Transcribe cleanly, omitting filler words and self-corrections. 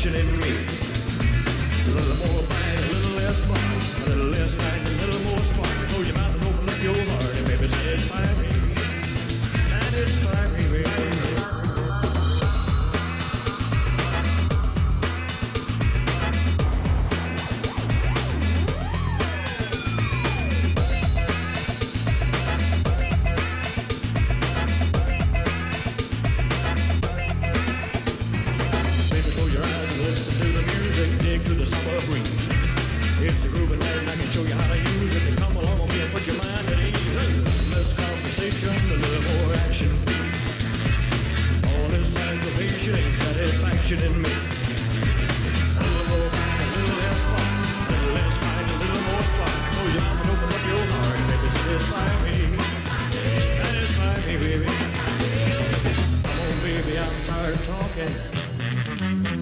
satisfaction in me. A little more bang, a little less fun, a little less bang, a little more spark. Close your mouth and open up your heart and baby satisfy me. Satisfy me, baby. It's a grooving night and I can show you how to use it. And come along with me and put your mind at ease. Less conversation, a little more action. All this aggravation ain't satisfaction in me. A little more fight, a little less fun, a little less fight, a little more spark. Close your mouth and open up your heart and baby satisfy me. Satisfy me, baby. Come on, baby, I'm tired of talking.